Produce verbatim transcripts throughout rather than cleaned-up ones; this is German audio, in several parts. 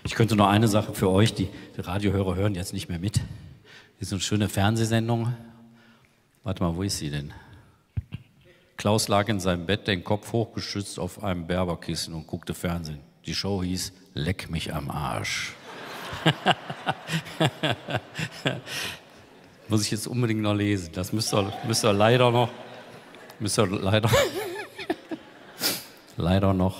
Ich könnte noch eine Sache für euch, die, die Radiohörer hören jetzt nicht mehr mit. Das ist eine schöne Fernsehsendung. Warte mal, wo ist sie denn? Klaus lag in seinem Bett, den Kopf hochgestützt auf einem Berberkissen und guckte Fernsehen. Die Show hieß Leck mich am Arsch. Muss ich jetzt unbedingt noch lesen. Das müsst ihr, müsst ihr leider noch, müsst ihr leider, leider noch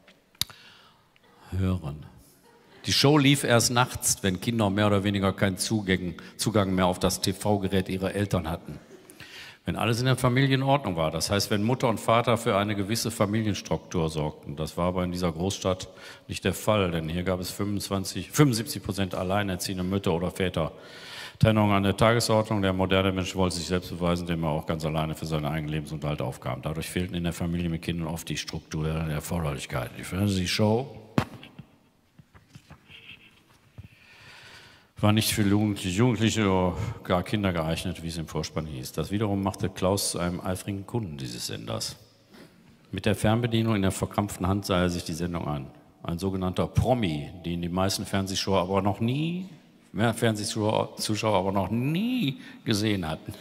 hören. Die Show lief erst nachts, wenn Kinder mehr oder weniger keinen Zugang, Zugang mehr auf das T V-Gerät ihrer Eltern hatten. Wenn alles in der Familie in Ordnung war, das heißt, wenn Mutter und Vater für eine gewisse Familienstruktur sorgten. Das war aber in dieser Großstadt nicht der Fall, denn hier gab es fünfundzwanzig, fünfundsiebzig Prozent alleinerziehende Mütter oder Väter. Trennung an der Tagesordnung, der moderne Mensch wollte sich selbst beweisen, indem er auch ganz alleine für seinen eigenen Lebensunterhalt aufkam. Dadurch fehlten in der Familie mit Kindern oft die strukturellen Erforderlichkeiten. Die Fernsehshow war nicht für Jugendliche oder gar Kinder geeignet, wie es im Vorspann hieß. Das wiederum machte Klaus zu einem eifrigen Kunden dieses Senders. Mit der Fernbedienung in der verkrampften Hand sah er sich die Sendung an. Ein sogenannter Promi, den die meisten Fernsehschauer aber noch nie, mehr Fernsehzuschauer Zuschauer aber noch nie gesehen hatten.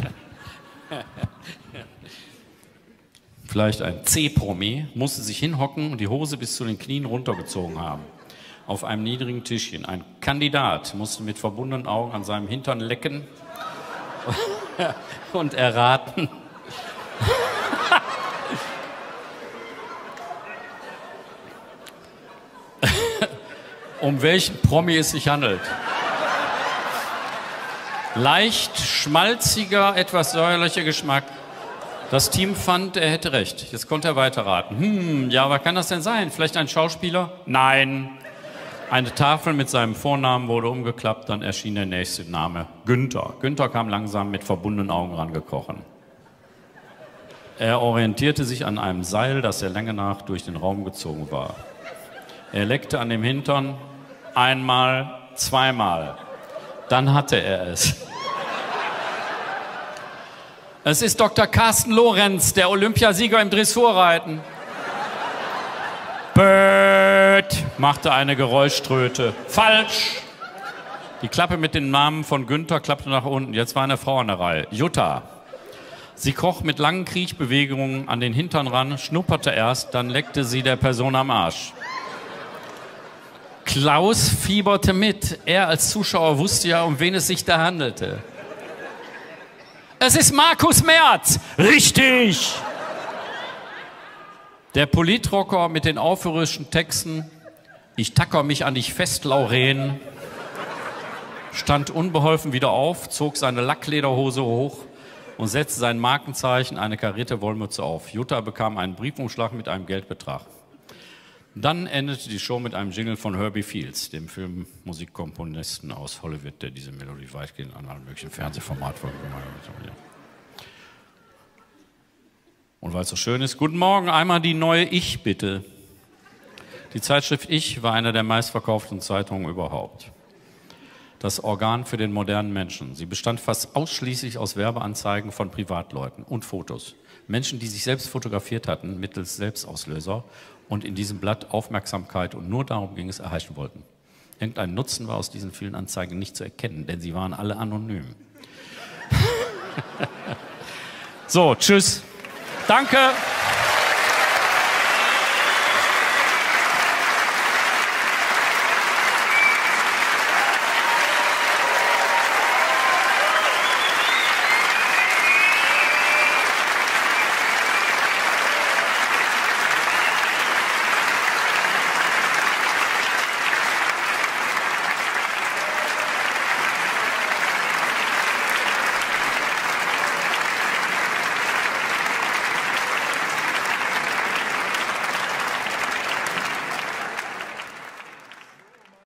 Vielleicht ein C-Promi, musste sich hinhocken und die Hose bis zu den Knien runtergezogen haben. Auf einem niedrigen Tischchen. Ein Kandidat musste mit verbundenen Augen an seinem Hintern lecken und erraten, um welchen Promi es sich handelt. Leicht schmalziger, etwas säuerlicher Geschmack. Das Team fand, er hätte recht. Jetzt konnte er weiterraten. Hm, ja, was kann das denn sein? Vielleicht ein Schauspieler? Nein. Eine Tafel mit seinem Vornamen wurde umgeklappt, dann erschien der nächste Name, Günther. Günther kam langsam mit verbundenen Augen rangekrochen. Er orientierte sich an einem Seil, das der Länge nach durch den Raum gezogen war. Er leckte an dem Hintern einmal, zweimal. Dann hatte er es. Es ist Doktor Carsten Lorenz, der Olympiasieger im Dressurreiten. Bööt, machte eine Geräuschtröte. Falsch! Die Klappe mit dem Namen von Günther klappte nach unten. Jetzt war eine Frau an der Reihe. Jutta. Sie kroch mit langen Kriechbewegungen an den Hintern ran, schnupperte erst, dann leckte sie der Person am Arsch. Klaus fieberte mit. Er als Zuschauer wusste ja, um wen es sich da handelte. Es ist Markus Merz! Richtig! Der Politrocker mit den aufrührerischen Texten, ich tacker mich an dich fest, Lauren, stand unbeholfen wieder auf, zog seine Lacklederhose hoch und setzte sein Markenzeichen, eine karierte Wollmütze auf. Jutta bekam einen Briefumschlag mit einem Geldbetrag. Dann endete die Show mit einem Jingle von Herbie Fields, dem Filmmusikkomponisten aus Hollywood, der diese Melodie weitgehend an allen möglichen Fernsehformaten vorgenommen hat. Und weil es so schön ist, guten Morgen, einmal die neue Ich, bitte. Die Zeitschrift Ich war eine der meistverkauften Zeitungen überhaupt. Das Organ für den modernen Menschen. Sie bestand fast ausschließlich aus Werbeanzeigen von Privatleuten und Fotos. Menschen, die sich selbst fotografiert hatten, mittels Selbstauslöser und in diesem Blatt Aufmerksamkeit und nur darum ging es erreichen wollten. Irgendein Nutzen war aus diesen vielen Anzeigen nicht zu erkennen, denn sie waren alle anonym. So, tschüss. Danke.